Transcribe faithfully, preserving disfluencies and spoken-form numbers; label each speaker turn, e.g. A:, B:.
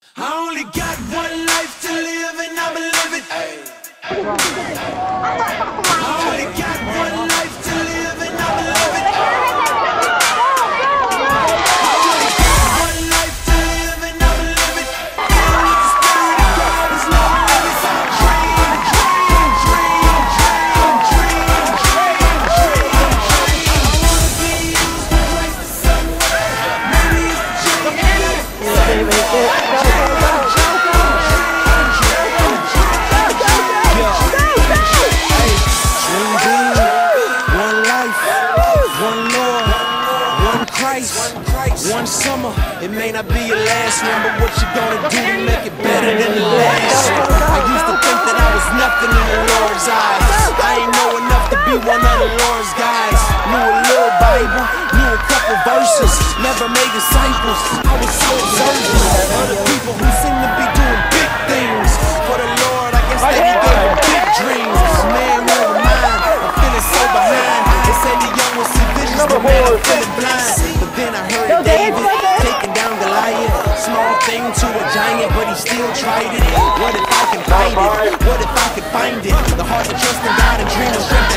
A: I only got one life to live and I'ma live it. I only got one life to live and I'ma live it. I only got one life to live and I'ma live it. Filled with the Spirit of God is Lord, and it's our dream, dream, dream, dream, dream, dream, dream, dream. I wanna be used for Christ somewhere. Maybe it's the dream. One summer, it may not be your last one, but what you gonna do to make it better than the last? I used to think that I was nothing in the Lord's eyes. I ain't know enough to be one of the Lord's guys. Knew a little Bible, knew a couple verses, never made disciples. I was so observant of other people who seem to be doing big things for the Lord. I guess they be giving big dreams. A man with a mind, I'm feeling so behind. They say the young will see visions, but man, I'm feeling blind. But then I heard David taking down Goliath, small thing to a giant, but he still tried it. What if I can fight it? What if I could find it? The heart to trust in God and dream of strength.